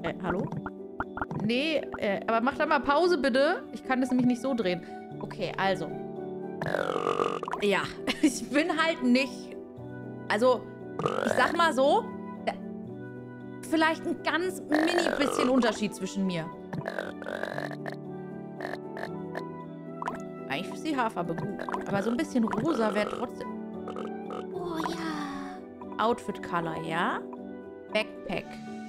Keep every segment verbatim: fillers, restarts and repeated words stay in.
Äh, hallo? Nee, äh, aber mach da mal Pause, bitte. Ich kann das nämlich nicht so drehen. Okay, also. Ja, ich bin halt nicht... Also, ich sag mal so, vielleicht ein ganz mini bisschen Unterschied zwischen mir. Eigentlich ist die Haarfarbe gut. Aber so ein bisschen rosa wäre trotzdem... Oh ja. Outfit Color, ja? Backpack.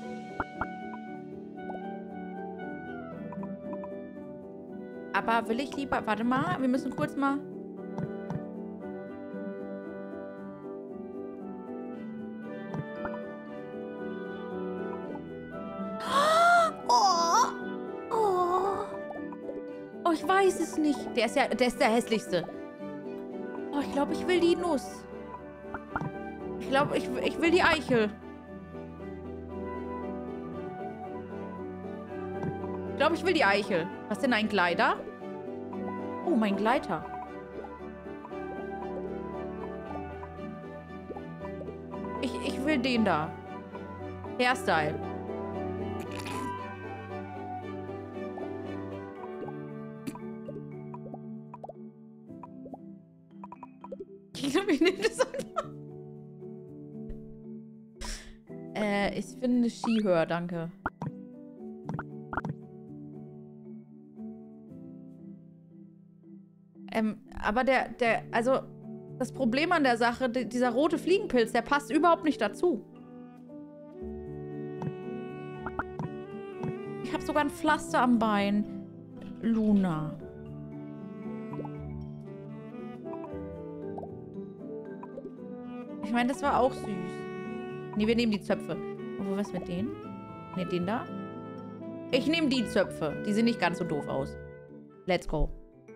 Aber will ich lieber... Warte mal, wir müssen kurz mal... Oh, oh. Oh, ich weiß es nicht. Der ist ja... Der ist der hässlichste. Oh, ich glaube, ich will die Nuss. Ich glaube, ich, ich will die Eichel. Ich glaube, ich will die Eichel. Was denn, ein Gleiter? Oh, mein Gleiter. Ich, ich will den da. Hairstyle. Ich nehme das einfach. Äh, ich finde Skihör, danke. Ähm, aber der, der, also, das Problem an der Sache, dieser rote Fliegenpilz, der passt überhaupt nicht dazu. Ich habe sogar ein Pflaster am Bein. Luna. Ich meine, das war auch süß. Ne, wir nehmen die Zöpfe. Und was mit denen? Ne, den da? Ich nehme die Zöpfe. Die sehen nicht ganz so doof aus. Let's go.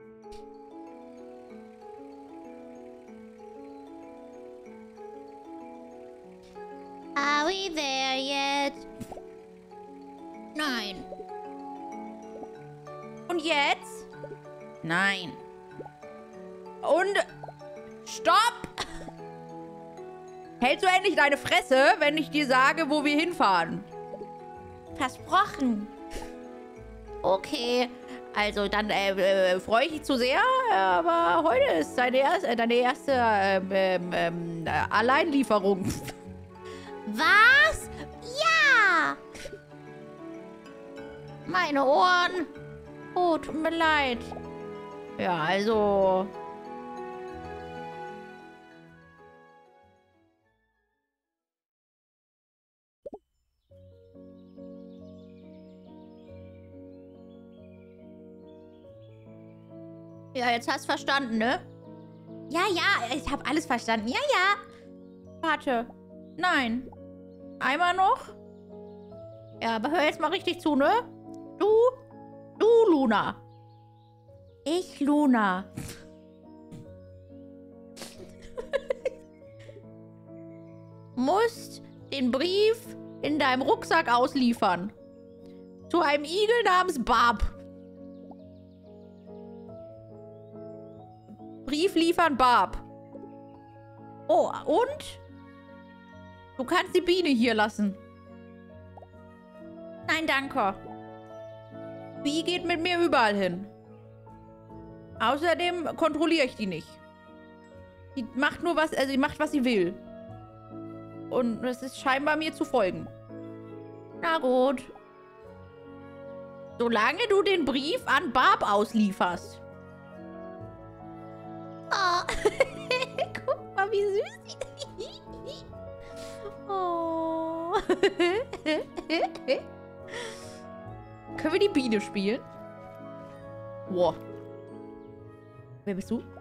Are we there yet? Nein. Und jetzt? Nein. Und... Stopp! Hältst du endlich deine Fresse, wenn ich dir sage, wo wir hinfahren? Versprochen. Okay. Also, dann äh, äh, freue ich mich zu sehr, aber heute ist deine, erst, äh, deine erste ähm, ähm, äh, Alleinlieferung. Was? Ja! Meine Ohren. Oh, tut mir leid. Ja, also... Ja, jetzt hast du verstanden, ne? Ja, ja, ich habe alles verstanden. Ja, ja. Warte. Nein. Einmal noch? Ja, aber hör jetzt mal richtig zu, ne? Du, du, Luna. Ich, Luna. Musst den Brief in deinem Rucksack ausliefern. Zu einem Igel namens Barb. Brief liefern, Barb. Oh, und? Du kannst die Biene hier lassen. Nein, danke. Bee geht mit mir überall hin. Außerdem kontrolliere ich die nicht. Die macht nur was, also die macht, was sie will. Und es ist scheinbar mir zu folgen. Na gut. Solange du den Brief an Barb auslieferst. Oh. Guck mal, wie süß. Oh. Können wir die Biene spielen? Wow. Wer bist du?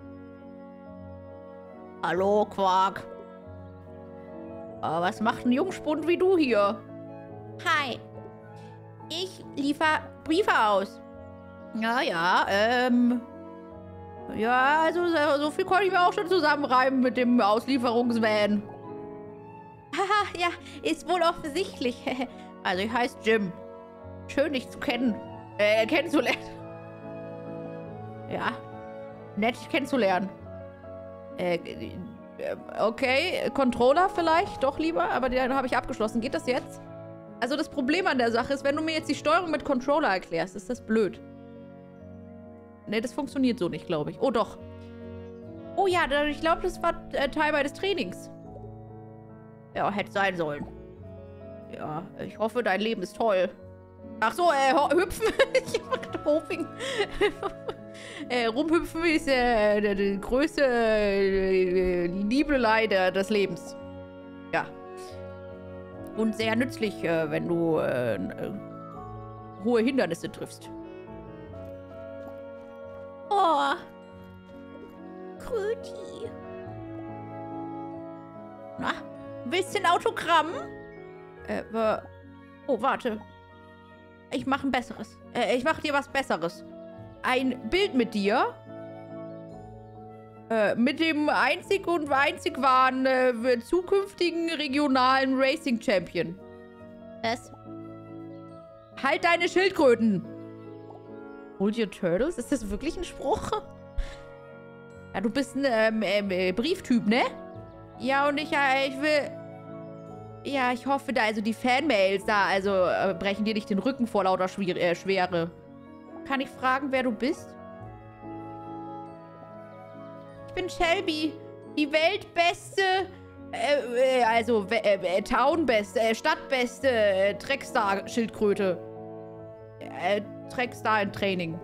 Hallo, Quark. Oh, was macht ein Jungspund wie du hier? Hi. Ich liefer Briefe aus. Ja, ja, ähm... Ja, also so viel konnte ich mir auch schon zusammenreimen mit dem Auslieferungsvan. Haha, ja, ist wohl offensichtlich. Also ich heiße Jim. Schön, dich zu kennen. Äh, kennenzulernen. Ja, nett, dich kennenzulernen. Äh, okay, Controller vielleicht, doch lieber, aber den habe ich abgeschlossen. Geht das jetzt? Also das Problem an der Sache ist, wenn du mir jetzt die Steuerung mit Controller erklärst, ist das blöd. Ne, das funktioniert so nicht, glaube ich. Oh, doch. Oh ja, ich glaube, das war äh, Teil meines Trainings. Ja, hätte sein sollen. Ja, ich hoffe, dein Leben ist toll. Ach so, äh, hüpfen. Ich mach Hoping. äh, rumhüpfen ist äh, die, die größte äh, Liebelei der, des Lebens. Ja. Und sehr nützlich, äh, wenn du äh, äh, hohe Hindernisse triffst. Oh. Kröti. Na, willst du ein Autogramm? Äh, oh, warte. Ich mache ein besseres. Äh, ich mache dir was Besseres. Ein Bild mit dir. Äh, mit dem einzig und einzig wahren äh, zukünftigen regionalen Racing Champion. Was? Halt deine Schildkröten. Hold your turtles? Ist das wirklich ein Spruch? Ja, du bist ein ähm, äh, Brieftyp, ne? Ja, und ich, äh, ich will... Ja, ich hoffe, da also die Fanmails da, also äh, brechen dir nicht den Rücken vor lauter Schwier äh, Schwere. Kann ich fragen, wer du bist? Ich bin Shelby, die weltbeste, äh, äh, also äh, äh, Townbeste, äh, Stadtbeste äh, Trackstar-Schildkröte. Äh, Trackstar in Training.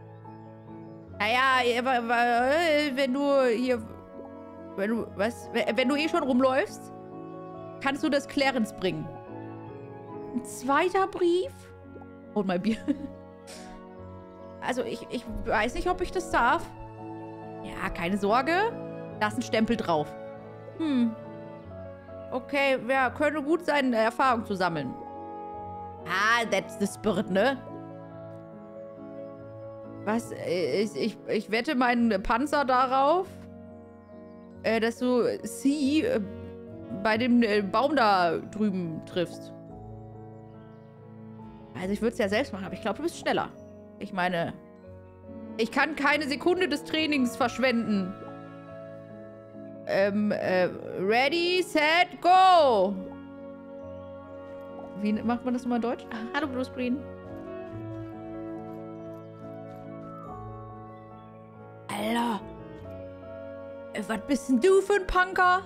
Naja, wenn du hier, wenn du, was, wenn du eh schon rumläufst, kannst du das Clarence bringen. Ein zweiter Brief? Hol mal Bier. Also, ich, ich weiß nicht, ob ich das darf. Ja, keine Sorge. Da ist ein Stempel drauf. Hm. Okay, ja, könnte gut sein, Erfahrung zu sammeln. Ah, that's the spirit, ne? Was? Ich, ich, ich wette meinen Panzer darauf, äh, dass du sie äh, bei dem äh, Baum da drüben triffst. Also ich würde es ja selbst machen, aber ich glaube, du bist schneller. Ich meine, ich kann keine Sekunde des Trainings verschwenden. Ähm, äh, ready, set, go! Wie macht man das nochmal in Deutsch? Hallo, Bluescreen. Alter. Was bist denn du für ein Punker?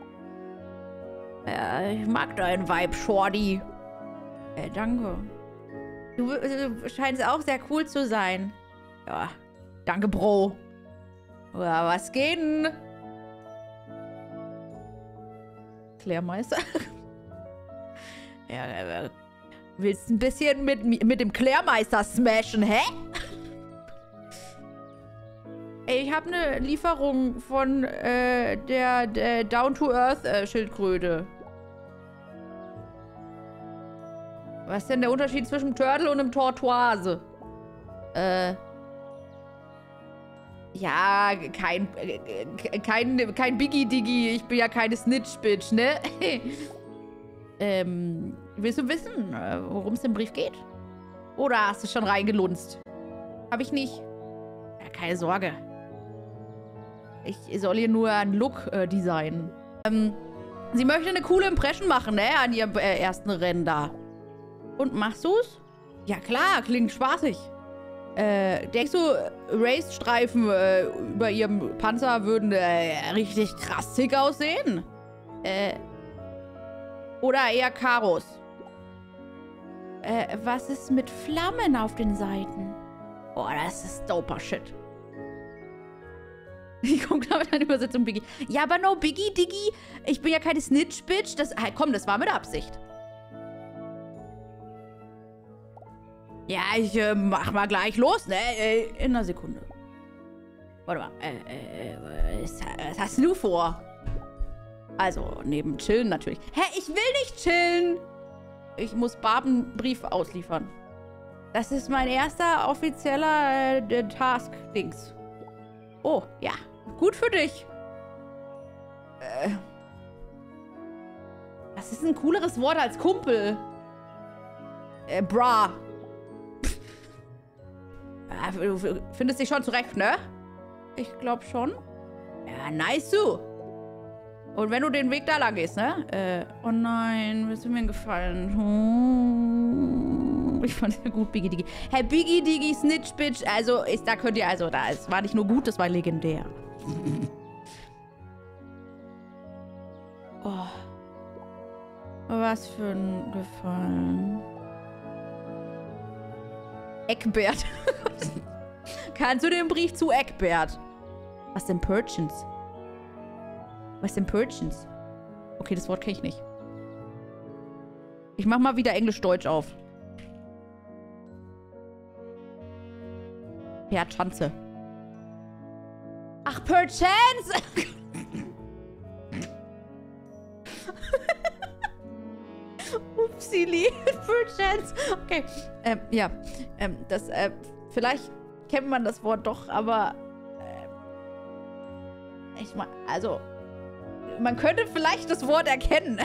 Ja, ich mag deinen Vibe, Shorty. Äh, danke. Du äh, scheinst auch sehr cool zu sein. Ja, danke, Bro. Ja, was geht denn? Klärmeister. Ja, äh, willst ein bisschen mit, mit dem Klärmeister smashen, hä? Ey, ich habe eine Lieferung von äh, der, der Down-to-Earth-Schildkröte. Was ist denn der Unterschied zwischen einem Turtle und einem Tortoise? Äh. Ja, kein, äh, kein, kein Biggie-Diggy. Ich bin ja keine Snitch-Bitch, ne? ähm, willst du wissen, worum es im Brief geht? Oder hast du schon reingelunzt? Hab ich nicht. Ja, keine Sorge. Ich soll hier nur einen Look äh, designen. Ähm, sie möchte eine coole Impression machen, ne? An ihrem äh, ersten Rennen da. Und machst du's? Ja klar, klingt spaßig. Äh, denkst du, Race-Streifen äh, über ihrem Panzer würden äh, richtig krass sick aussehen? Äh, oder eher Karos? Äh, was ist mit Flammen auf den Seiten? Boah, das ist doper Shit. Ich komme klar mit einer Übersetzung, Biggie. Ja, aber no Biggie, Diggy. Ich bin ja keine Snitch-Bitch. Das, hey, komm, das war mit Absicht. Ja, ich äh, mach mal gleich los, ne? Äh, in einer Sekunde. Warte mal. Äh, äh, was, was hast du vor? Also, neben chillen natürlich. Hä, ich will nicht chillen. Ich muss Barben einen Brief ausliefern. Das ist mein erster offizieller äh, Task-Dings. Oh, ja. Gut für dich. Äh. Was ist ein cooleres Wort als Kumpel? Äh, bra. Du findest dich schon zurecht, ne? Ich glaube schon. Ja, nice, du. Und wenn du den Weg da lang gehst, ne? Äh, oh nein, willst du mir einen Gefallen tun? Ich fand es ja gut, Biggie Diggy. Hey, Biggie Diggy, Snitch Bitch. Also, ist, da könnt ihr, also, da es war nicht nur gut, das war legendär. Oh. Was für ein Gefallen. Eckbert. Kannst du den Brief zu Eckbert? Was denn Purchins? Was denn Purchins? Okay, das Wort kenne ich nicht. Ich mach mal wieder Englisch-Deutsch auf. Ja, Schanze. Ach, Perchance! Upsili. Perchance. Okay. Ähm, ja. Ähm, das, äh, vielleicht kennt man das Wort doch, aber äh, ich meine, also man könnte vielleicht das Wort erkennen.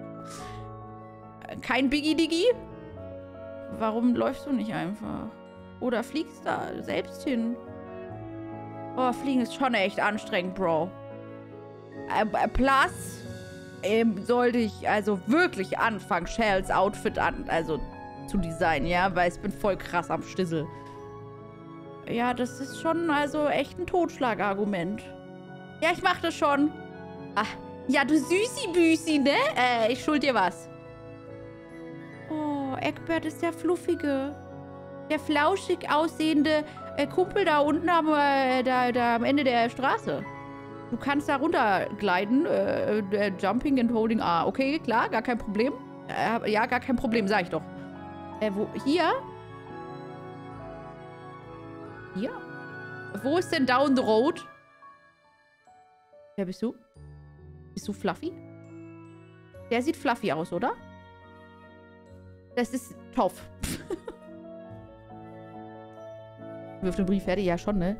Kein Biggie Diggy? Warum läufst du nicht einfach? Oder fliegst da selbst hin? Oh, Fliegen ist schon echt anstrengend, Bro. Äh, plus ähm, sollte ich also wirklich anfangen, Shells Outfit an, also zu designen, ja? Weil ich bin voll krass am Stissel. Ja, das ist schon also echt ein Totschlagargument. Ja, ich mach das schon. Ach, ja, du Süßi-Büsi, ne? Äh, ich schuld dir was. Oh, Eckbert ist der fluffige, der flauschig aussehende äh, Kumpel da unten am, äh, da, da am Ende der Straße. Du kannst da runtergleiten. Äh, äh, jumping and holding A. Okay, klar, gar kein Problem. Äh, ja, gar kein Problem, sag ich doch. Äh, wo? Hier? Hier? Wo ist denn down the road? Wer bist du? Bist du Fluffy? Der sieht fluffy aus, oder? Das ist Toff. Wirft den Brief fertig? Ja, schon, ne?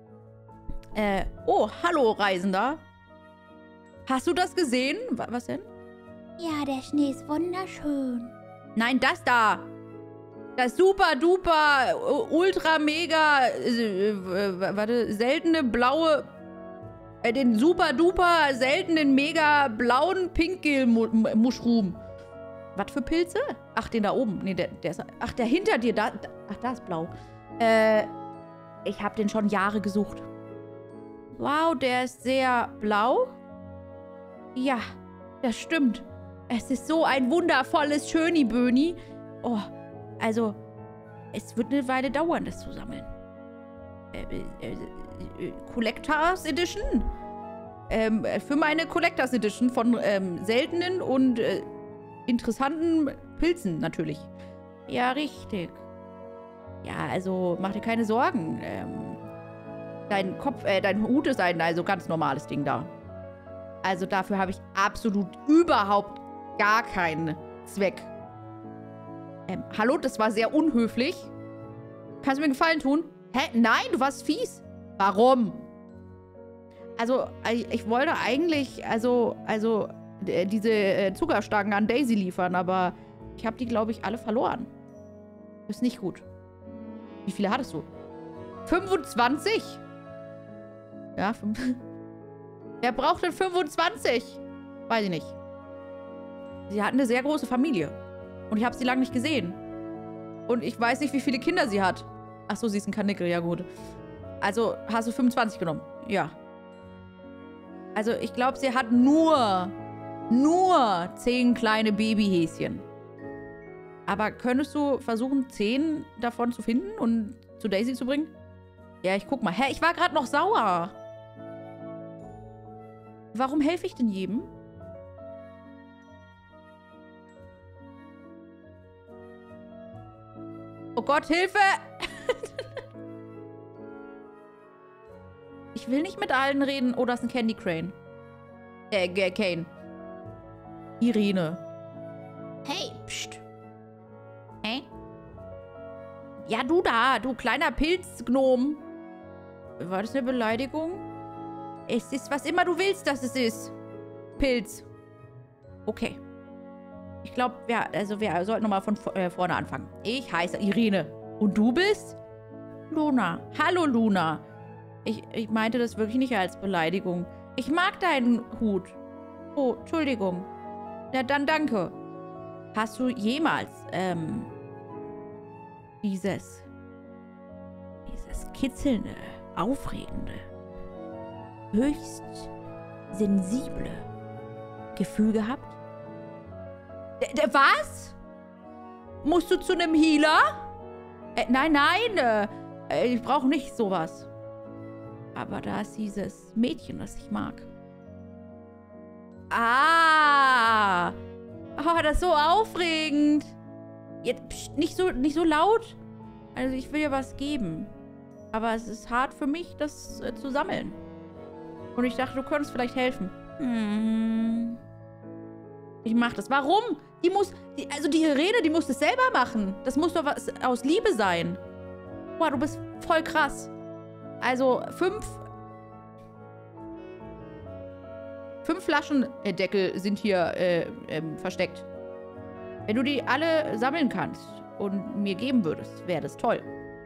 Äh, oh, hallo, Reisender. Hast du das gesehen? Was denn? Ja, der Schnee ist wunderschön. Nein, das da. Das super duper, ultra mega, äh, äh, warte, seltene blaue, äh, den super duper seltenen mega blauen Pinkel-Mushroom. Was für Pilze? Ach, den da oben. Nee, der, der ist, ach, der hinter dir, da, da, ach, da ist blau. Äh, ich habe den schon Jahre gesucht. Wow, der ist sehr blau. Ja, das stimmt. Es ist so ein wundervolles Schöni-Böni. Oh, also, es wird eine Weile dauern, das zu sammeln. Äh, äh, äh, Collectors Edition? Ähm, für meine Collectors Edition von ähm, seltenen und äh, interessanten Pilzen natürlich. Ja, richtig. Ja, also, mach dir keine Sorgen. Ähm, dein Kopf, äh, dein Hut ist ein also ganz normales Ding da. Also dafür habe ich absolut überhaupt gar keinen Zweck. Ähm, hallo, das war sehr unhöflich. Kannst du mir einen Gefallen tun? Hä? Nein, du warst fies. Warum? Also, ich wollte eigentlich, also, also, äh, diese äh, Zuckerstangen an Daisy liefern, aber ich habe die, glaube ich, alle verloren. Ist nicht gut. Wie viele hattest du? fünfundzwanzig? Ja, fünf. Wer braucht denn fünfundzwanzig? Weiß ich nicht. Sie hatten eine sehr große Familie. Und ich habe sie lange nicht gesehen. Und ich weiß nicht, wie viele Kinder sie hat. Ach so, sie ist ein Kanickel, ja gut. Also, hast du fünfundzwanzig genommen? Ja. Also, ich glaube, sie hat nur, nur zehn kleine Babyhäschen. Aber könntest du versuchen, zehn davon zu finden und zu Daisy zu bringen? Ja, ich guck mal. Hä, ich war gerade noch sauer. Warum helfe ich denn jedem? Oh Gott, Hilfe! Ich will nicht mit allen reden. Oh, das ist ein Candy Crane. Äh, Kane. Irene. Hey, pst. Hä? Ja, du da, du kleiner Pilzgnom. War das eine Beleidigung? Es ist, was immer du willst, dass es ist. Pilz. Okay. Ich glaube, wir, also wir sollten nochmal von äh, vorne anfangen. Ich heiße Irene. Und du bist? Luna. Hallo, Luna. Ich, ich meinte das wirklich nicht als Beleidigung. Ich mag deinen Hut. Oh, Entschuldigung. Na dann danke. Hast du jemals, ähm, dieses, dieses kitzelnde, aufregende, höchst sensible Gefühl gehabt? D d was? Musst du zu einem Healer? Äh, nein, nein, äh, ich brauche nicht sowas. Aber da ist dieses Mädchen, das ich mag. Ah! Oh, das ist so aufregend. Jetzt, pst, nicht so, nicht so laut. Also ich will dir was geben. Aber es ist hart für mich, das äh, zu sammeln. Und ich dachte, du könntest vielleicht helfen. Hm. Ich mach das. Warum? Die muss, die, also die Irene, die muss das selber machen. Das muss doch was aus Liebe sein. Boah, du bist voll krass. Also fünf... Fünf Flaschendeckel sind hier äh, ähm, versteckt. Wenn du die alle sammeln kannst und mir geben würdest, wäre das toll.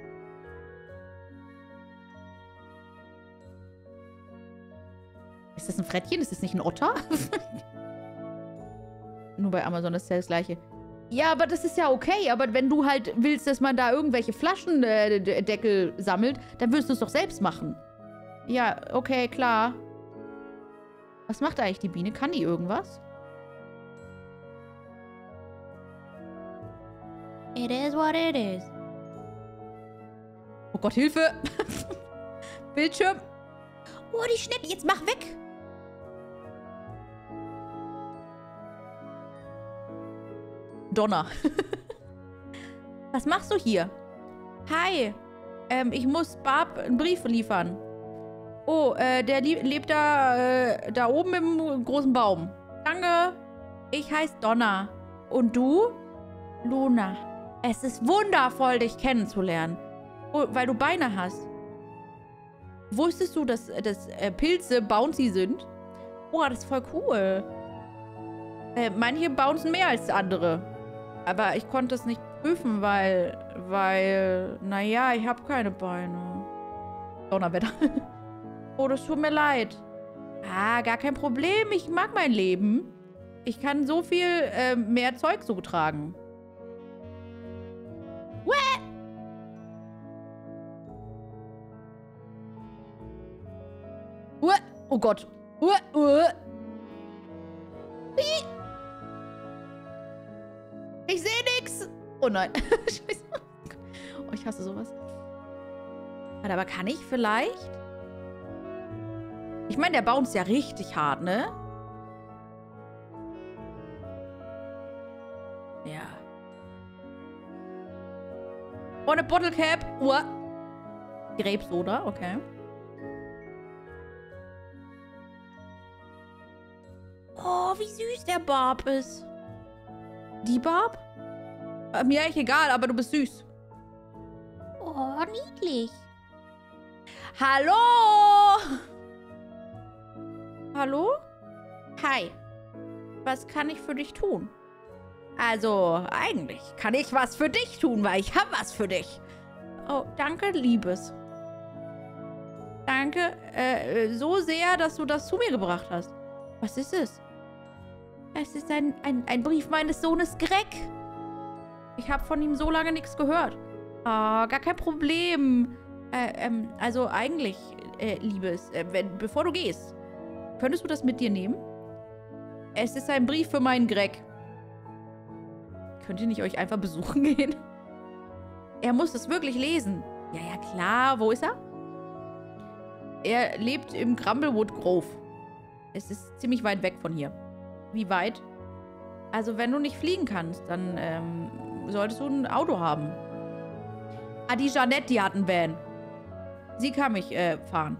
Ist das ein Frettchen? Ist das nicht ein Otter? Nur bei Amazon ist ja das Gleiche. Ja, aber das ist ja okay. Aber wenn du halt willst, dass man da irgendwelche Flaschendeckel äh, sammelt, dann würdest du es doch selbst machen. Ja, okay, klar. Was macht eigentlich die Biene? Kann die irgendwas? It is what it is. Oh Gott, Hilfe! Bildschirm! Oh, die Schnecke, jetzt mach weg! Donner. Was machst du hier? Hi. Ähm, ich muss Barb einen Brief liefern. Oh, äh, der lebt da, äh, da oben im großen Baum. Danke. Ich heiße Donna. Und du? Luna. Es ist wundervoll, dich kennenzulernen. Oh, weil du Beine hast. Wusstest du, dass, dass äh, Pilze bouncy sind? Boah, das ist voll cool. Äh, manche bouncen mehr als andere. Aber ich konnte es nicht prüfen, weil, weil, naja, ich habe keine Beine. Donnerwetter. Oh, das tut mir leid. Ah, gar kein Problem. Ich mag mein Leben. Ich kann so viel äh, mehr Zeug so tragen. What? What? Oh Gott. What? What? Ich sehe nichts. Oh nein. Scheiße. Oh, ich hasse sowas. Warte, aber kann ich vielleicht? Ich meine, der bounce ja richtig hart, ne? Ja. Oh, eine Bottle Cap. Uah. Grapes-Soda, okay. Oh, wie süß der Barb ist. Die Barb? Äh, mir eigentlich egal, aber du bist süß. Oh, niedlich. Hallo? Hallo? Hi. Was kann ich für dich tun? Also, eigentlich kann ich was für dich tun, weil ich habe was für dich. Oh, danke, Liebes. Danke äh, so sehr, dass du das zu mir gebracht hast. Was ist es? Es ist ein, ein, ein Brief meines Sohnes Greg. Ich habe von ihm so lange nichts gehört. Ah, gar kein Problem. Äh, ähm, also eigentlich, äh, Liebes, äh, wenn, bevor du gehst, könntest du das mit dir nehmen? Es ist ein Brief für meinen Greg. Könnt ihr nicht euch einfach besuchen gehen? Er muss es wirklich lesen. Ja, ja, klar. Wo ist er? Er lebt im Grumblewood Grove. Es ist ziemlich weit weg von hier. Wie weit? Also, wenn du nicht fliegen kannst, dann ähm, solltest du ein Auto haben. Ah, die Jeanette, die hat einen Van. Sie kann mich äh, fahren.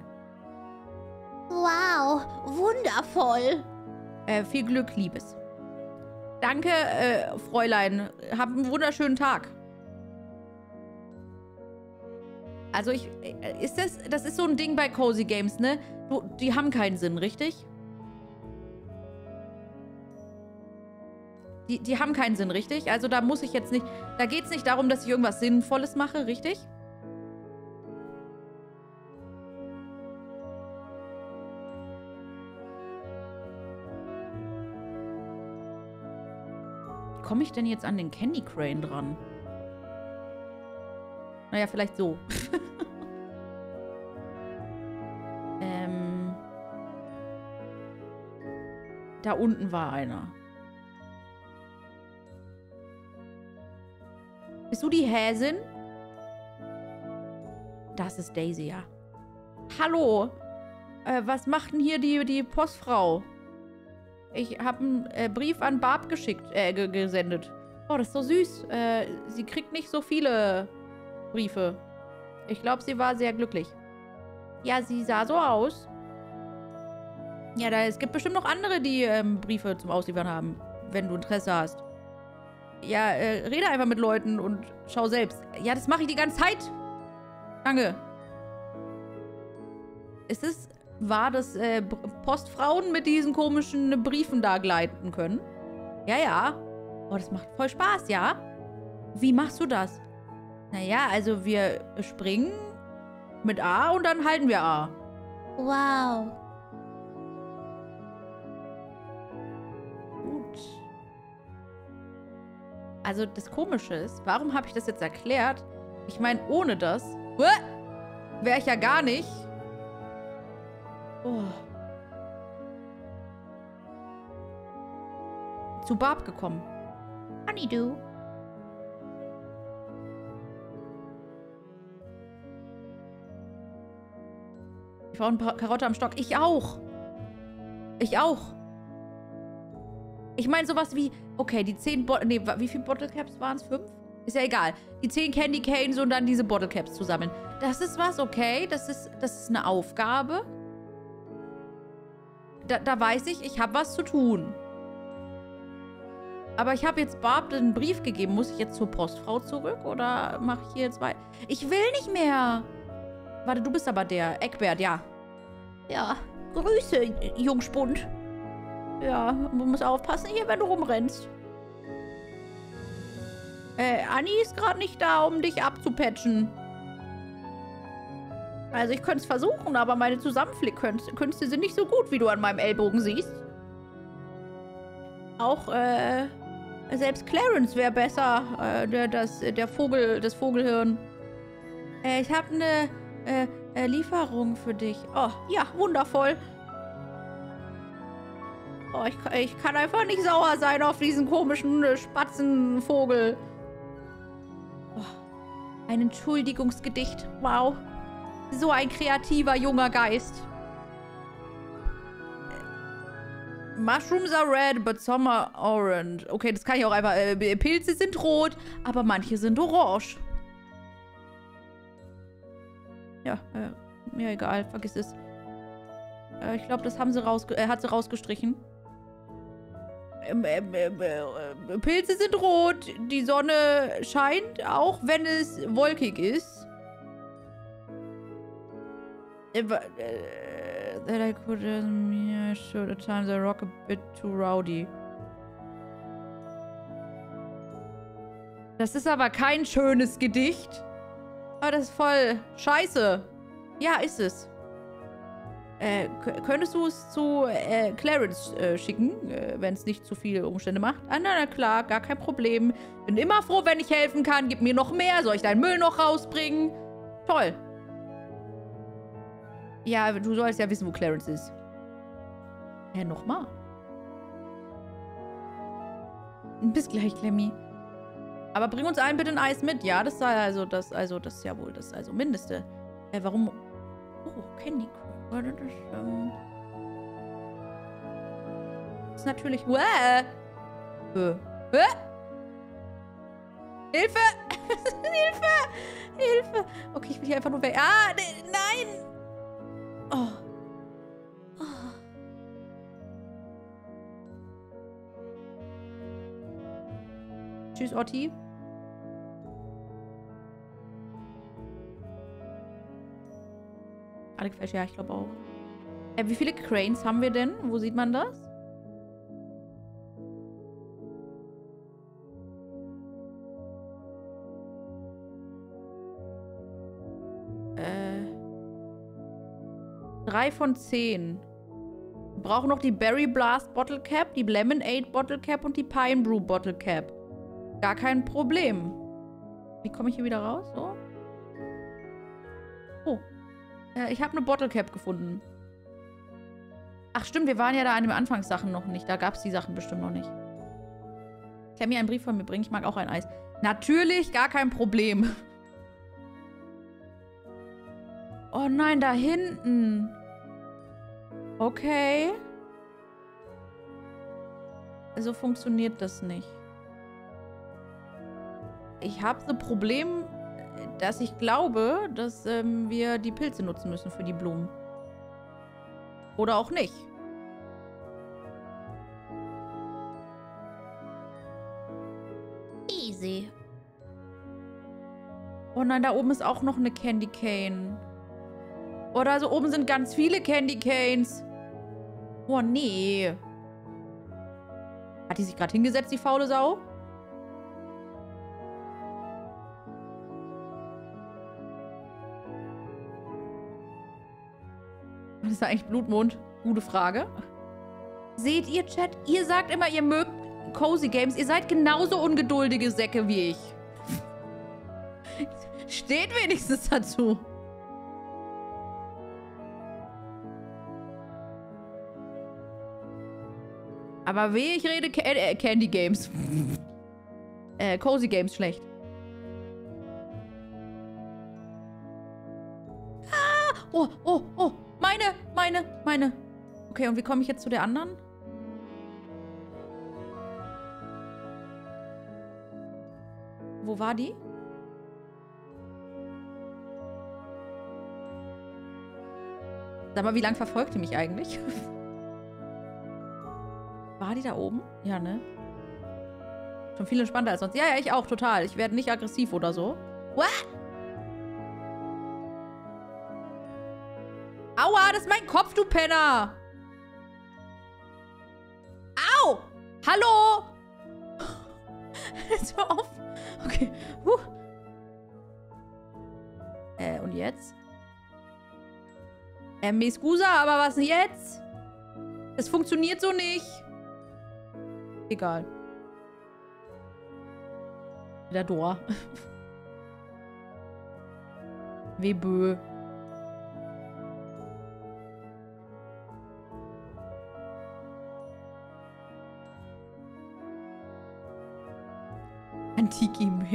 Wow, wundervoll. Äh, viel Glück, Liebes. Danke, äh, Fräulein. Hab einen wunderschönen Tag. Also ich, äh, ist das, das ist so ein Ding bei Cozy Games, ne? Du, die haben keinen Sinn, richtig? Die, die haben keinen Sinn, richtig? Also da muss ich jetzt nicht, da geht's nicht darum, dass ich irgendwas Sinnvolles mache, richtig? Wie komme ich denn jetzt an den Candy Crane dran? Naja, vielleicht so. ähm. Da unten war einer. Bist du die Häsin? Das ist Daisy, ja. Hallo. Äh, was macht denn hier die, die Postfrau? Ich habe einen äh, Brief an Barb geschickt, äh, gesendet. Oh, das ist so süß. Äh, sie kriegt nicht so viele Briefe. Ich glaube, sie war sehr glücklich. Ja, sie sah so aus. Ja, da, es gibt bestimmt noch andere, die ähm, Briefe zum Ausliefern haben, wenn du Interesse hast. Ja, äh, rede einfach mit Leuten und schau selbst. Ja, das mache ich die ganze Zeit. Danke. Ist es wahr, dass äh, Postfrauen mit diesen komischen Briefen da gleiten können? Ja, ja. Oh, das macht voll Spaß, ja? Wie machst du das? Naja, also wir springen mit A und dann halten wir A. Wow. Gut. Also das Komische ist, warum habe ich das jetzt erklärt? Ich meine, ohne das wäre ich ja gar nicht oh, zu Barb gekommen. Honeydew. Ich brauche eine Karotte am Stock. Ich auch. Ich auch. Ich meine sowas wie, okay, die zehn Bottle, nee, wie viele Bottle Caps waren es? Fünf? Ist ja egal. Die zehn Candy Canes und dann diese Bottle Caps zusammen. Das ist was, okay, das ist, das ist eine Aufgabe. Da, da weiß ich, ich habe was zu tun. Aber ich habe jetzt Barb den Brief gegeben. Muss ich jetzt zur Postfrau zurück oder mache ich hier jetzt weiter? Ich will nicht mehr. Warte, du bist aber der Eckbert, ja. Ja, Grüße, Jungspund. Ja, man muss aufpassen hier, wenn du rumrennst. Äh, Annie ist gerade nicht da, um dich abzupatchen. Also ich könnte es versuchen, aber meine Zusammenflickkünste sind nicht so gut, wie du an meinem Ellbogen siehst. Auch, äh, selbst Clarence wäre besser, äh, der, das, der Vogel, das Vogelhirn. Äh, ich habe eine äh, äh, Lieferung für dich. Oh, ja, wundervoll. Oh, ich, ich kann einfach nicht sauer sein auf diesen komischen äh, Spatzenvogel. Oh, ein Entschuldigungsgedicht. Wow. So ein kreativer junger Geist. Mushrooms are red, but some are orange. Okay, das kann ich auch einfach. Äh, Pilze sind rot, aber manche sind orange. Ja, äh, mir egal, vergiss es. Äh, ich glaube, das haben sie rausge äh, hat sie rausgestrichen. Ähm, ähm, ähm, äh, Pilze sind rot, die Sonne scheint, auch wenn es wolkig ist. Äh, that I could uh, show the times I rock a bit too rowdy. Das ist aber kein schönes Gedicht. Aber das ist voll scheiße. Ja, ist es. Äh, könntest du es zu äh, Clarence äh, schicken, äh, wenn es nicht zu viele Umstände macht? Ah, na, na klar, gar kein Problem. Bin immer froh, wenn ich helfen kann. Gib mir noch mehr. Soll ich deinen Müll noch rausbringen? Toll. Ja, du sollst ja wissen, wo Clarence ist. Ja, nochmal. Bis gleich, Clemmy. Aber bring uns allen bitte ein Eis mit. Ja, das sei also das, also das ist ja wohl das also Mindeste. Äh, warum? Oh, Candy Crush. Das, ähm das ist natürlich. Uäh. Äh. Äh. Hilfe! Hilfe! Hilfe! Okay, ich will hier einfach nur weg. Ah, ne, nein! Oh. Oh. Tschüss, Otti. Alex Fisch, ja, ich glaube auch. Äh, wie viele Cranes haben wir denn? Wo sieht man das? Äh. Drei von zehn. Wir brauchen noch die Berry Blast Bottle Cap, die Lemonade Bottle Cap und die Pine Brew Bottle Cap. Gar kein Problem. Wie komme ich hier wieder raus? So. Oh. Äh, ich habe eine Bottle Cap gefunden. Ach stimmt, wir waren ja da an den Anfangssachen noch nicht. Da gab es die Sachen bestimmt noch nicht. Ich kann mir einen Brief von mir bringen. Ich mag auch ein Eis. Natürlich, gar kein Problem. Oh nein, da hinten. Okay. So funktioniert das nicht. Ich habe so ein Problem, dass ich glaube, dass ähm, wir die Pilze nutzen müssen für die Blumen. Oder auch nicht. Easy. Oh nein, da oben ist auch noch eine Candy Cane. Oder so oben sind ganz viele Candy Canes. Oh nee. Hat die sich gerade hingesetzt, die faule Sau? Das ist eigentlich Blutmond. Gute Frage. Seht ihr, Chat? Ihr sagt immer, ihr mögt Cozy Games. Ihr seid genauso ungeduldige Säcke wie ich. Steht wenigstens dazu. Aber weh, ich rede Ca äh, Candy Games. äh, Cozy Games schlecht. Ah! Oh, oh, oh. Meine, meine, meine. Okay, und wie komme ich jetzt zu der anderen? Wo war die? Sag mal, wie lange verfolgt die mich eigentlich? War die da oben? Ja, ne? Schon viel entspannter als sonst. Ja, ja, ich auch, total. Ich werde nicht aggressiv oder so. What? Aua, das ist mein Kopf, du Penner! Au! Hallo! Jetzt hör auf. Okay. Huh. Äh, und jetzt? Äh, me scusa, aber was jetzt? Das funktioniert so nicht. Egal. Wieder Dor. Wie bö. Antiki-Mail.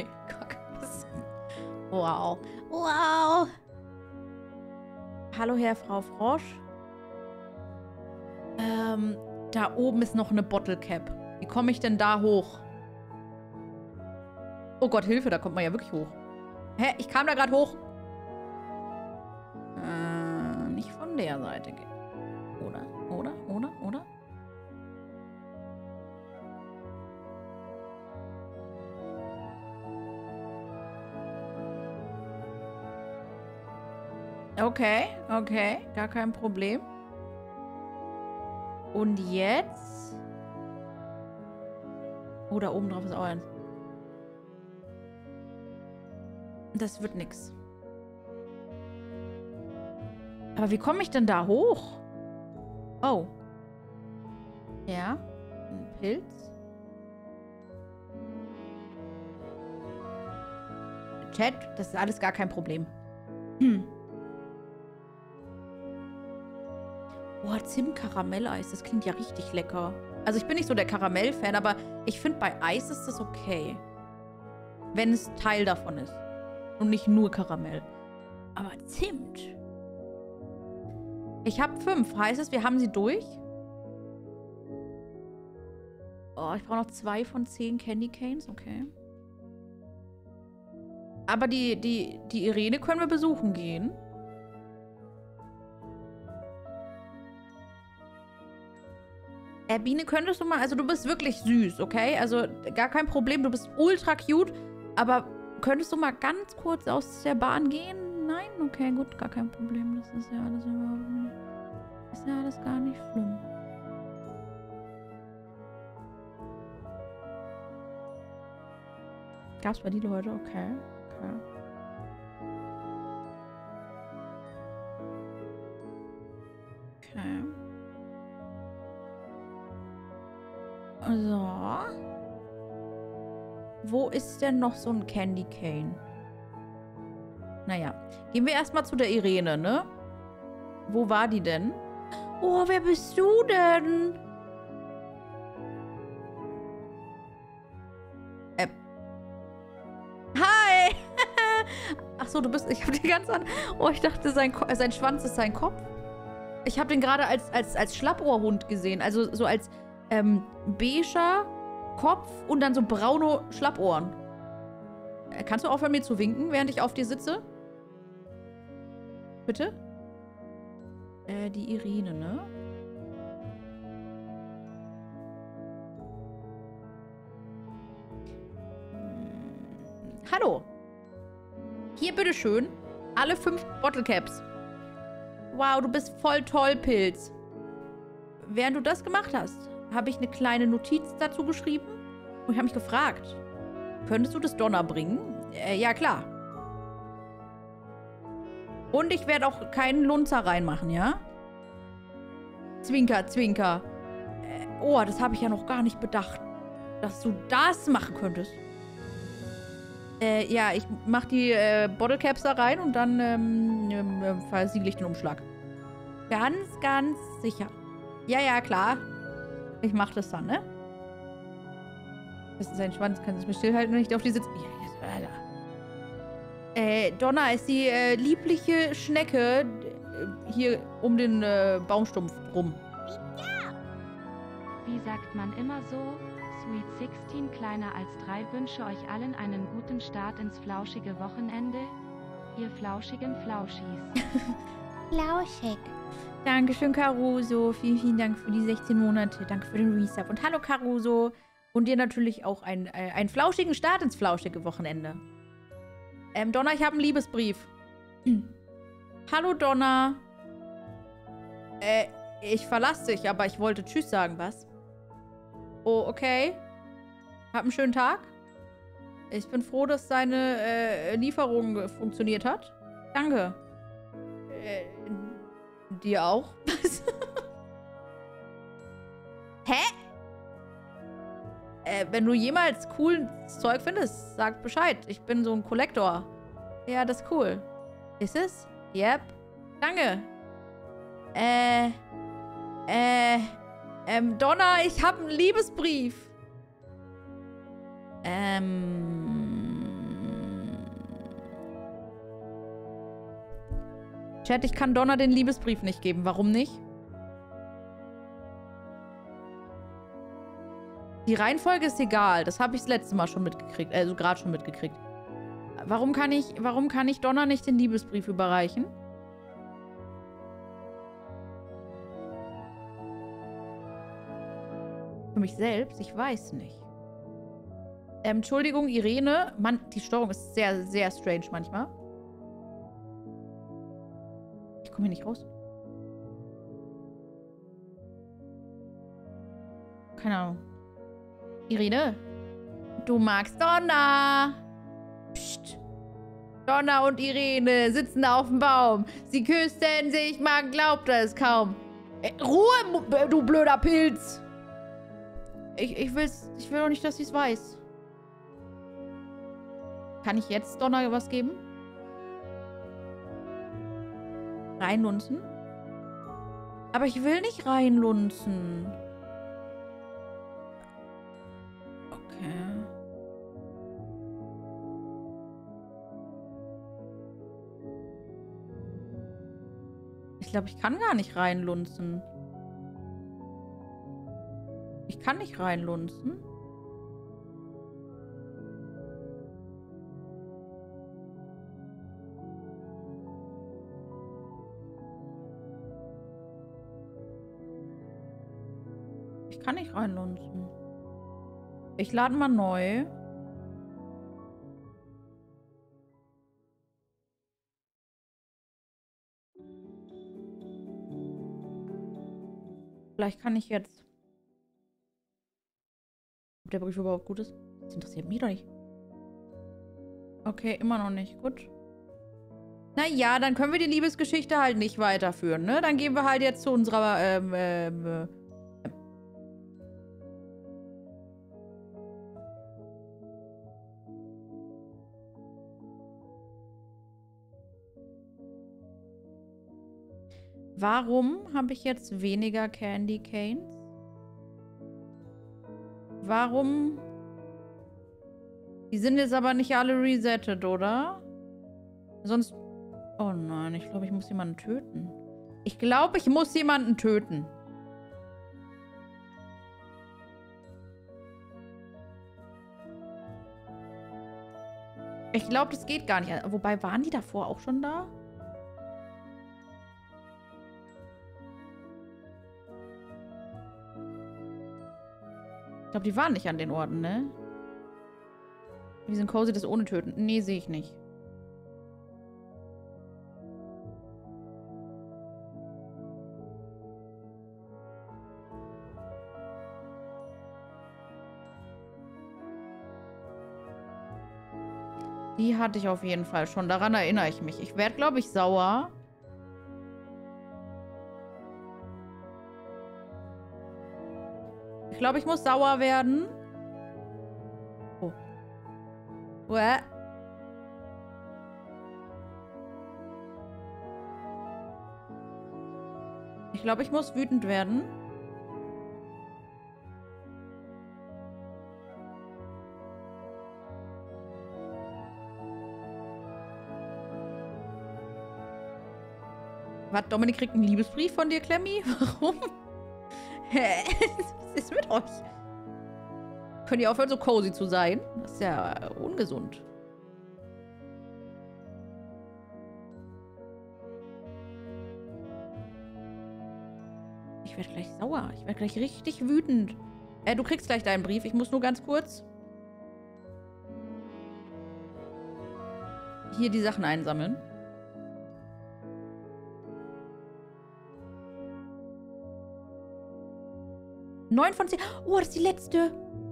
Wow. Wow. Hallo, Herr, Frau Frosch. Ähm, da oben ist noch eine Bottle Cap. Wie komme ich denn da hoch? Oh Gott, Hilfe, da kommt man ja wirklich hoch. Hä? Ich kam da gerade hoch. Äh, nicht von der Seite gehen. Oder? Oder? Oder? Oder? Okay, okay. Gar kein Problem. Und jetzt? Oh, da oben drauf ist auch eins. Das wird nix. Aber wie komme ich denn da hoch? Oh. Ja. Ein Pilz. Chat, das ist alles gar kein Problem. Hm. Boah, Zimt-Karamelleis. Das klingt ja richtig lecker. Also ich bin nicht so der Karamell-Fan, aber ich finde, bei Eis ist das okay. Wenn es Teil davon ist. Und nicht nur Karamell. Aber Zimt. Ich habe fünf. Heißt es, wir haben sie durch? Oh, ich brauche noch zwei von zehn Candy Canes. Okay. Aber die, die, die Irene können wir besuchen gehen. Äh, Biene, könntest du mal... Also, du bist wirklich süß, okay? Also, gar kein Problem. Du bist ultra cute. Aber könntest du mal ganz kurz aus der Bahn gehen? Nein? Okay, gut. Gar kein Problem. Das ist ja alles überhaupt nicht... Das ist ja alles gar nicht schlimm. Gab's bei dir heute? Okay. Okay. Okay. So. Wo ist denn noch so ein Candy Cane? Naja. Gehen wir erstmal zu der Irene, ne? Wo war die denn? Oh, wer bist du denn? Äh. Hi! Ach so, du bist... Ich hab die ganz an... Oh, ich dachte, sein, Ko sein Schwanz ist sein Kopf. Ich habe den gerade als, als, als Schlappohrhund gesehen. Also so als ähm, beiger Kopf und dann so braune Schlappohren. Äh, kannst du aufhören, mir zu winken, während ich auf dir sitze? Bitte? Äh, die Irene, ne? Hm. Hallo. Hier, bitteschön. Alle fünf Bottle Caps. Wow, du bist voll toll, Pilz. Während du das gemacht hast, habe ich eine kleine Notiz dazu geschrieben. Und ich habe mich gefragt, könntest du das Donner bringen? Äh, ja, klar. Und ich werde auch keinen Lunzer reinmachen, ja? Zwinker, zwinker. Äh, oh, das habe ich ja noch gar nicht bedacht. Dass du das machen könntest. Äh, ja, ich mache die äh, Bottle Caps da rein und dann ähm, ähm, versiegle ich den Umschlag. Ganz, ganz sicher. Ja, ja, klar. Ich mache das dann, ne? Das ist sein Schwanz. Kannst du mich stillhalten, wenn ich auf die sitze? Ja, ja, ja. Äh, Donna ist die äh, liebliche Schnecke äh, hier um den äh, Baumstumpf rum. Wie sagt man immer so? Sweet sechzehn kleiner als drei wünsche euch allen einen guten Start ins flauschige Wochenende. Ihr flauschigen Flauschis. Flauschig. Dankeschön, Caruso. Vielen, vielen Dank für die sechzehn Monate. Danke für den Resub. Und hallo, Caruso. Und dir natürlich auch ein, äh, einen flauschigen Start ins flauschige Wochenende. Ähm, Donna, ich habe einen Liebesbrief. Hm. Hallo, Donna. Äh, ich verlasse dich, aber ich wollte Tschüss sagen, was? Oh, okay. Hab einen schönen Tag. Ich bin froh, dass deine äh, Lieferung funktioniert hat. Danke. Äh, dir auch? Was? Hä? Äh, wenn du jemals cooles Zeug findest, sag Bescheid. Ich bin so ein Kollektor. Ja, das ist cool. Ist es? Yep. Danke. Äh. Äh. Ähm, Donna, ich hab einen Liebesbrief. Ähm. Chat, ich kann Donna den Liebesbrief nicht geben. Warum nicht? Die Reihenfolge ist egal. Das habe ich das letzte Mal schon mitgekriegt. Also gerade schon mitgekriegt. Warum kann ich, warum kann ich Donna nicht den Liebesbrief überreichen? Für mich selbst? Ich weiß nicht. Ähm, Entschuldigung, Irene. Mann, die Steuerung ist sehr, sehr strange manchmal. Ich komme hier nicht raus. Keine Ahnung. Irene? Du magst Donna. Psst. Donna und Irene sitzen auf dem Baum. Sie küssen sich, man glaubt es kaum. Äh, Ruhe, du blöder Pilz. Ich, ich, will's, ich will doch nicht, dass sie es weiß. Kann ich jetzt Donna was geben? Reinlunzen? Aber ich will nicht reinlunzen. Okay. Ich glaube, ich kann gar nicht reinlunzen. Ich kann nicht reinlunzen. Ich kann nicht reinlunzen. Ich lade mal neu. Vielleicht kann ich jetzt... Ob der Brief überhaupt gut ist? Das interessiert mich doch nicht. Okay, immer noch nicht. Gut. Naja, dann können wir die Liebesgeschichte halt nicht weiterführen, ne? Dann gehen wir halt jetzt zu unserer, ähm, ähm, Warum habe ich jetzt weniger Candy Canes? Warum? Die sind jetzt aber nicht alle resettet, oder? Sonst... Oh nein, ich glaube, ich muss jemanden töten. Ich glaube, ich muss jemanden töten. Ich glaube, das geht gar nicht. Wobei, waren die davor auch schon da? Ich glaube, die waren nicht an den Orten, ne? Wie sind Cozy das ohne töten? Nee, sehe ich nicht. Die hatte ich auf jeden Fall schon. Daran erinnere ich mich. Ich werde, glaube ich, sauer. Ich glaube, ich muss sauer werden. Oh. Uäh. Ich glaube, ich muss wütend werden. Was, Dominik kriegt einen Liebesbrief von dir, Klemmi? Warum? Hä? Was ist mit euch? Könnt ihr aufhören, so cozy zu sein? Das ist ja ungesund. Ich werde gleich sauer. Ich werde gleich richtig wütend. Äh, du kriegst gleich deinen Brief. Ich muss nur ganz kurz hier die Sachen einsammeln. neun von zehn. Oh, das ist die letzte.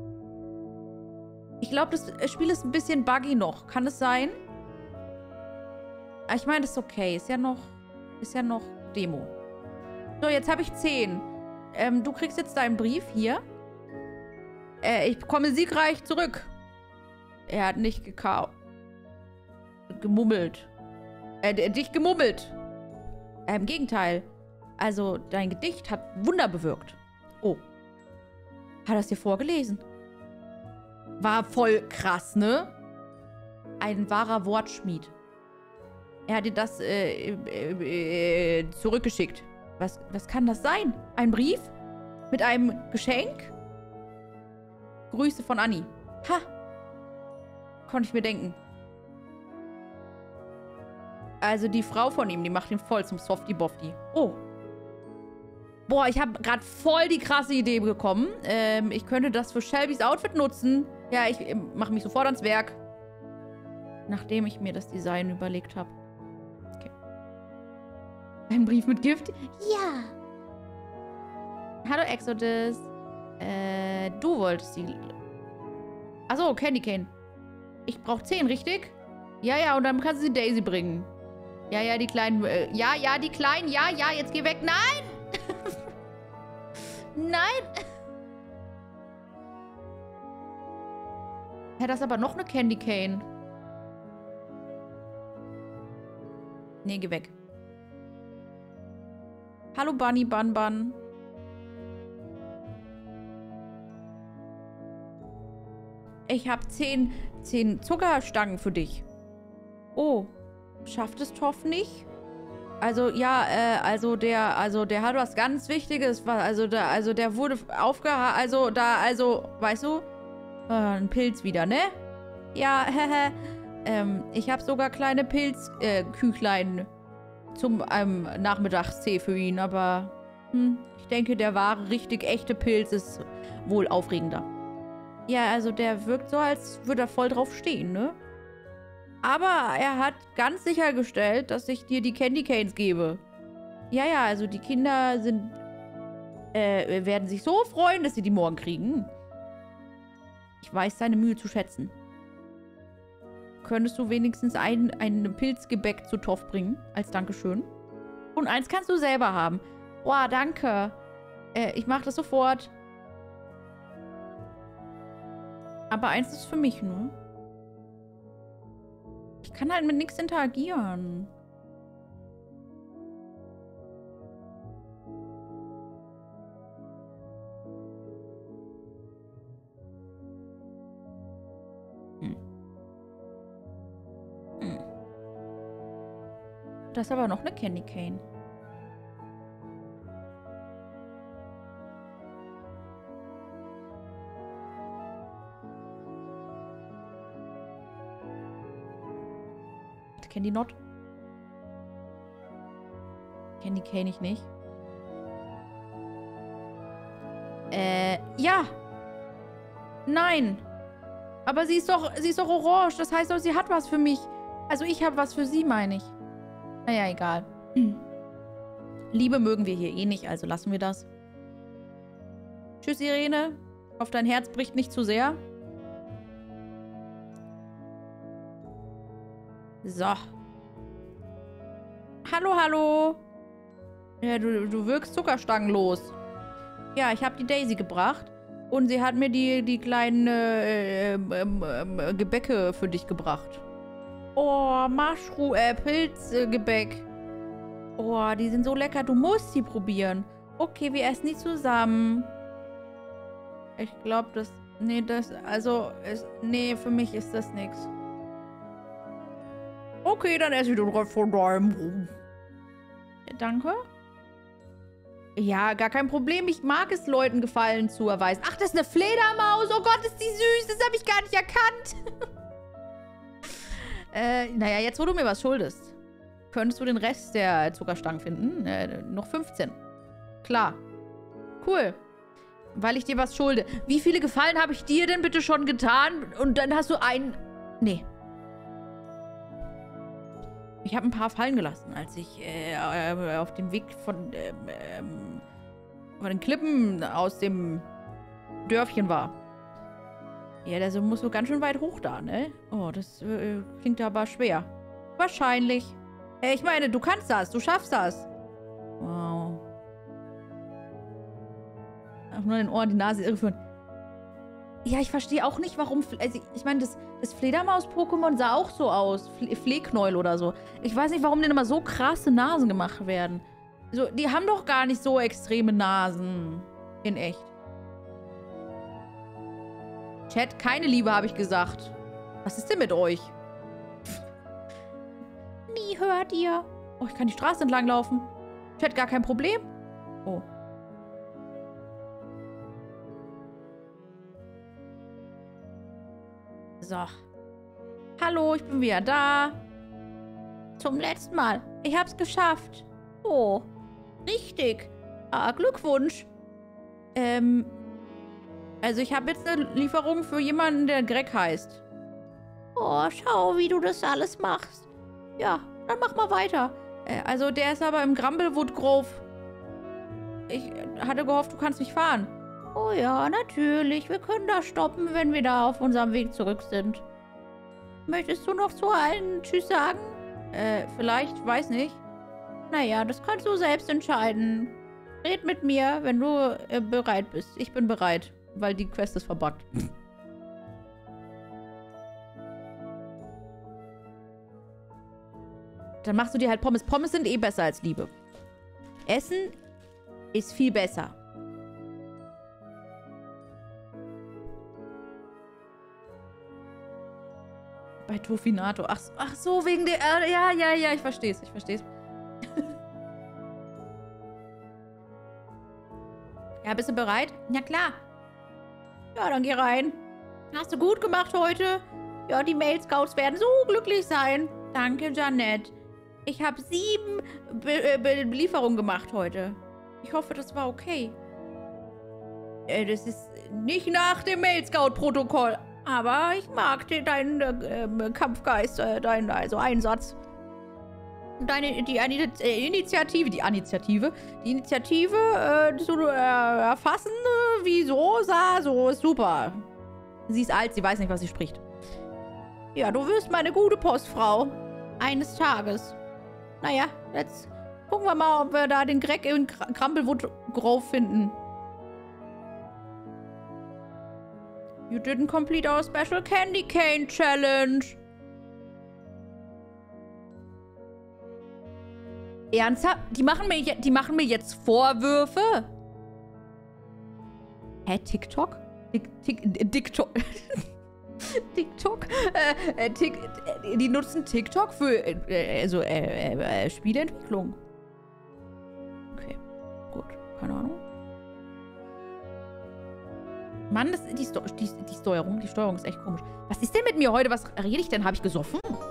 Ich glaube, das Spiel ist ein bisschen buggy noch. Kann es sein? Ich meine, das ist okay. Ist ja noch, ist ja noch Demo. So, jetzt habe ich zehn. Ähm, du kriegst jetzt deinen Brief hier. Äh, ich komme siegreich zurück. Er hat nicht gekau... gemummelt. Äh, dich gemummelt. Äh, im Gegenteil. Also, dein Gedicht hat Wunder bewirkt. Oh. Hat er es dir vorgelesen? War voll krass, ne? Ein wahrer Wortschmied. Er hat dir das äh, äh, äh, zurückgeschickt. Was, was kann das sein? Ein Brief? Mit einem Geschenk? Grüße von Anni. Ha! Konnte ich mir denken. Also die Frau von ihm, die macht ihn voll zum Softie-Boftie. Oh. Boah, ich habe gerade voll die krasse Idee bekommen. Ähm, ich könnte das für Shelbys Outfit nutzen. Ja, ich äh, mache mich sofort ans Werk. Nachdem ich mir das Design überlegt habe. Okay. Ein Brief mit Gift? Ja. Hallo, Exodus. Äh, du wolltest die... Achso, Candy Cane. Ich brauche zehn, richtig? Ja, ja, und dann kannst du sie Daisy bringen. Ja, ja, die kleinen... Äh, ja, ja, die kleinen. Ja, ja, jetzt geh weg. Nein! Nein! Ja, das ist aber noch eine Candy Cane. Nee, geh weg. Hallo, Bunny Bun Bun. Ich habe zehn, zehn Zuckerstangen für dich. Oh, schafft es Toff nicht? Also, ja, äh, also der, also der hat was ganz Wichtiges, also der, also der wurde aufgeha... Also, da, also, weißt du? Äh, ein Pilz wieder, ne? Ja, hehe. ähm, ich habe sogar kleine Pilzküchlein äh, zum ähm, Nachmittagstee für ihn, aber hm, ich denke, der wahre, richtig echte Pilz ist wohl aufregender. Ja, also der wirkt so, als würde er voll drauf stehen, ne? Aber er hat ganz sichergestellt, dass ich dir die Candy Canes gebe. Ja, ja, also die Kinder sind, äh, werden sich so freuen, dass sie die morgen kriegen. Ich weiß seine Mühe zu schätzen. Könntest du wenigstens ein, ein Pilzgebäck zu Toff bringen, als Dankeschön? Und eins kannst du selber haben. Boah, danke. Äh, ich mach das sofort. Aber eins ist für mich, ne? Ich kann halt mit nichts interagieren. Das ist aber noch eine Candy Cane. Candy Not. Candy Cane ich nicht. Äh, ja. Nein. Aber sie ist doch, sie ist doch orange. Das heißt doch, sie hat was für mich. Also ich habe was für sie, meine ich. Naja, egal. Liebe mögen wir hier eh nicht, also lassen wir das. Tschüss, Irene. Ich hoffe, dein Herz bricht nicht zu sehr. So. Hallo, hallo. Ja, du, du wirkst zuckerstangenlos. Ja, ich habe die Daisy gebracht. Und sie hat mir die, die kleinen äh, äh, äh, Gebäcke für dich gebracht. Oh, Mushroom, äh, Pilzgebäck. Äh, oh, die sind so lecker. Du musst sie probieren. Okay, wir essen die zusammen. Ich glaube, das... Nee, das... Also, ist, nee, für mich ist das nichts. Okay, dann esse ich den Rest von deinem Ruhm. Danke. Ja, gar kein Problem. Ich mag es, Leuten Gefallen zu erweisen. Ach, das ist eine Fledermaus. Oh Gott, ist die süß. Das habe ich gar nicht erkannt. äh, naja, jetzt, wo du mir was schuldest, könntest du den Rest der Zuckerstangen finden. Äh, noch fünfzehn. Klar. Cool. Weil ich dir was schulde. Wie viele Gefallen habe ich dir denn bitte schon getan? Und dann hast du einen... Nee. Ich habe ein paar fallen gelassen, als ich äh, auf dem Weg von, äh, äh, von den Klippen aus dem Dörfchen war. Ja, das muss so ganz schön weit hoch da, ne? Oh, das äh, klingt aber schwer. Wahrscheinlich. Äh, ich meine, du kannst das, du schaffst das. Wow. Einfach nur den Ohren, die Nase irreführen. Ja, ich verstehe auch nicht, warum... Also, ich meine, das, das Fledermaus-Pokémon sah auch so aus. Fle Fleeknäuel oder so. Ich weiß nicht, warum denn immer so krasse Nasen gemacht werden. So, die haben doch gar nicht so extreme Nasen. In echt. Chat, keine Liebe, habe ich gesagt. Was ist denn mit euch? Nie hört ihr. Oh, ich kann die Straße entlang laufen. Chat, gar kein Problem. Oh. So. Hallo, ich bin wieder da. Zum letzten Mal. Ich hab's geschafft. Oh. Richtig. Ah, Glückwunsch. Ähm. Also ich habe jetzt eine Lieferung für jemanden, der Greg heißt. Oh, schau, wie du das alles machst. Ja, dann mach mal weiter. Äh, also der ist aber im Grumblewood Grove. Ich hatte gehofft, du kannst mich fahren. Oh ja, natürlich. Wir können da stoppen, wenn wir da auf unserem Weg zurück sind. Möchtest du noch zu allen Tschüss sagen? Äh, vielleicht, weiß nicht. Naja, das kannst du selbst entscheiden. Red mit mir, wenn du äh, bereit bist. Ich bin bereit, weil die Quest ist verbuggt. Dann machst du dir halt Pommes. Pommes sind eh besser als Liebe. Essen ist viel besser. Bei Tofinato. Ach, ach so, wegen der... Äh, ja, ja, ja, ich versteh's. Ich versteh's. Ja, bist du bereit? Ja, klar. Ja, dann geh rein. Hast du gut gemacht heute? Ja, die Mail Scouts werden so glücklich sein. Danke, Janette. Ich habe sieben Be Be Belieferungen gemacht heute. Ich hoffe, das war okay. Äh, das ist nicht nach dem Mail Scout-Protokoll. Aber ich mag den, deinen äh, Kampfgeist, äh, deinen also Einsatz. Deine die äh, Initiative, die Initiative, die Initiative äh, zu äh, erfassen, äh, wieso, sah, so, ist super. Sie ist alt, sie weiß nicht, was sie spricht. Ja, du wirst meine gute Postfrau. Eines Tages. Naja, jetzt gucken wir mal, ob wir da den Greg in Grumblewood Grove finden. You didn't complete our special Candy Cane Challenge. Ernsthaft? Die machen mir, die machen mir jetzt Vorwürfe? Hä, TikTok? Tik, Tik, TikTok. TikTok? Äh, äh, Tik, äh, die nutzen TikTok für äh, also, äh, äh, Spieleentwicklung. Okay, gut. Keine Ahnung. Mann, das, die, Sto die, die Steuerung, die Steuerung ist echt komisch. Was ist denn mit mir heute? Was rede ich denn? Habe ich gesoffen?